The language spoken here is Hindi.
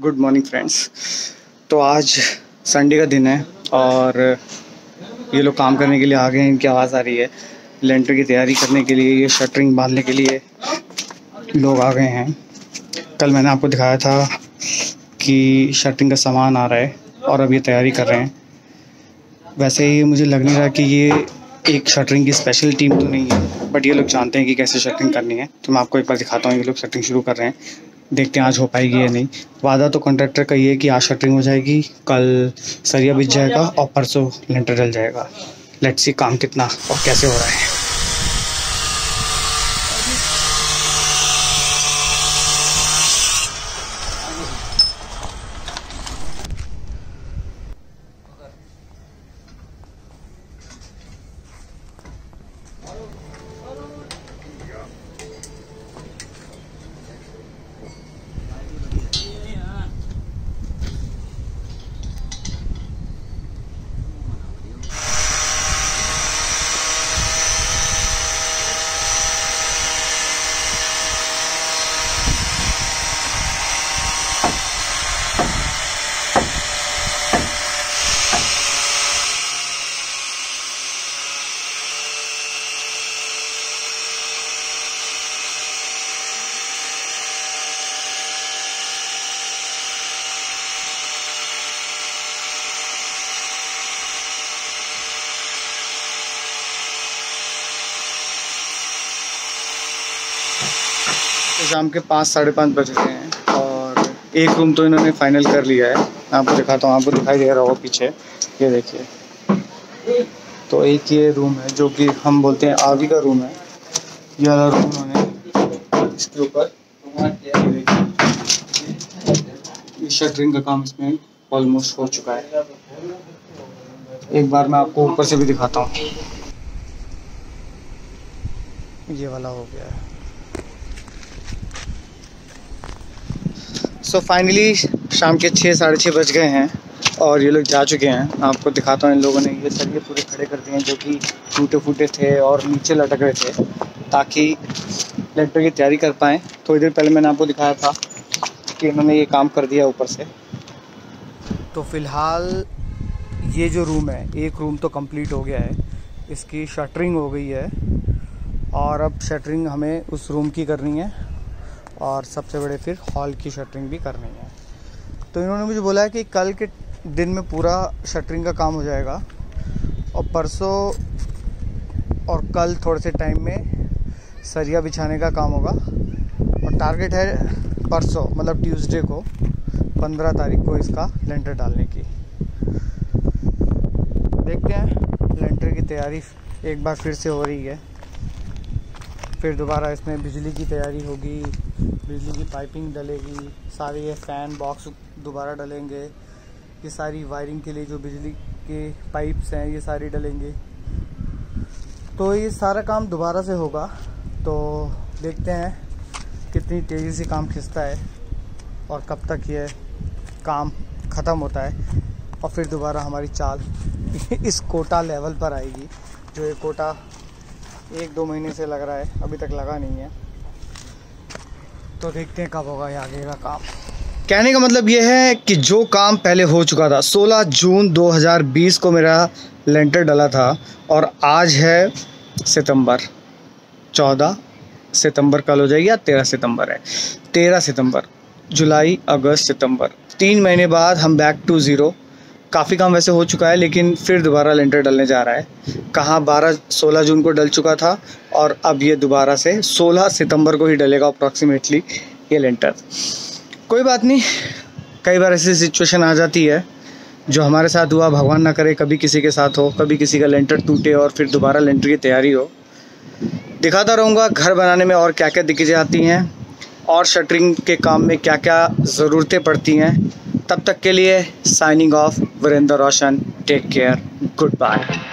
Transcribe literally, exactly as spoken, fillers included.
Good morning friends. तो आज संडे का दिन है और ये लोग काम करने के लिए आ गए हैं। इनकी आवाज़ आ रही है। लेंटर की तैयारी करने के लिए, ये शटरिंग बांधने के लिए लोग आ गए हैं। कल मैंने आपको दिखाया था कि शटरिंग का सामान आ रहा है और अब ये तैयारी कर रहे हैं। वैसे ही मुझे लग नहीं रहा कि ये एक शटरिंग की स्पेशल टीम तो नहीं है, बट ये लोग जानते हैं कि कैसे शटरिंग करनी है। तो मैं आपको एक बार दिखाता हूँ। ये लोग शटरिंग शुरू कर रहे हैं, देखते हैं आज हो पाएगी या नहीं। वादा तो कॉन्ट्रैक्टर का ये है कि आज शटरिंग हो जाएगी, कल सरिया बिछ जाएगा और परसों लेंटर डल जाएगा। लेट्स सी काम कितना और कैसे हो रहा है। शाम के पाँच साढ़े पाँच बज रहे हैं और एक रूम तो इन्होंने फाइनल कर लिया है। मैं आपको दिखाता हूँ, आपको दिखाई दे रहा होगा पीछे, ये देखिए। तो एक ये रूम है जो कि हम बोलते हैं आवी का रूम है। ये वाला रूम उन्होंने इसके ऊपर, ये शटरिंग का काम इसमें ऑलमोस्ट हो चुका है। एक बार मैं आपको ऊपर से भी दिखाता हूँ। ये वाला हो गया है। सो फाइनली शाम के छः साढ़े छः बज गए हैं और ये लोग जा चुके हैं। मैं आपको दिखाता हूँ। इन लोगों ने ये सरिये पूरे खड़े कर दिए हैं जो कि टूटे फूटे थे और नीचे लटक रहे थे, ताकि लेंटर की तैयारी कर पाएँ। थोड़ी देर पहले मैंने आपको दिखाया था कि इन्होंने ये काम कर दिया ऊपर से। तो फ़िलहाल ये जो रूम है, एक रूम तो कंप्लीट हो गया है, इसकी शटरिंग हो गई है और अब शटरिंग हमें उस रूम की करनी है और सबसे बड़े फिर हॉल की शटरिंग भी करनी है। तो इन्होंने मुझे बोला है कि कल के दिन में पूरा शटरिंग का काम हो जाएगा और परसों और कल थोड़े से टाइम में सरिया बिछाने का काम होगा। और टारगेट है परसों, मतलब ट्यूसडे को, पंद्रह तारीख को इसका लेंटर डालने की। देखते हैं, लेंटर की तैयारी एक बार फिर से हो रही है। फिर दोबारा इसमें बिजली की तैयारी होगी, बिजली की पाइपिंग डलेगी, सारे ये फ़ैन बॉक्स दोबारा डलेंगे, ये सारी वायरिंग के लिए जो बिजली के पाइप्स हैं ये सारी डलेंगे। तो ये सारा काम दोबारा से होगा। तो देखते हैं कितनी तेज़ी से काम खिंचता है और कब तक ये काम ख़त्म होता है और फिर दोबारा हमारी चाल इस कोटा लेवल पर आएगी। जो ये कोटा एक दो महीने से लग रहा है, अभी तक लगा नहीं है। तो देखते हैं कब होगा ये आगे का काम। कहने का मतलब ये है कि जो काम पहले हो चुका था, सोलह जून दो हज़ार बीस को मेरा लेंटर डला था और आज है सितंबर, चौदह सितंबर कल हो जाएगी या तेरह सितंबर है, तेरह सितंबर, जुलाई अगस्त सितंबर, तीन महीने बाद हम बैक टू ज़ीरो। काफ़ी काम वैसे हो चुका है लेकिन फिर दोबारा लेंटर डलने जा रहा है। कहाँ बारह सोलह जून को डल चुका था और अब ये दोबारा से सोलह सितंबर को ही डलेगा अप्रॉक्सीमेटली ये लेंटर। कोई बात नहीं, कई बार ऐसी सिचुएशन आ जाती है। जो हमारे साथ हुआ, भगवान ना करे कभी किसी के साथ हो, कभी किसी का लेंटर टूटे और फिर दोबारा लेंटर की तैयारी हो। दिखाता रहूँगा घर बनाने में और क्या क्या दिक्कतें आती हैं और शटरिंग के काम में क्या क्या ज़रूरतें पड़ती हैं। तब तक के लिए signing off, Virendra Roshan. Take care, good bye.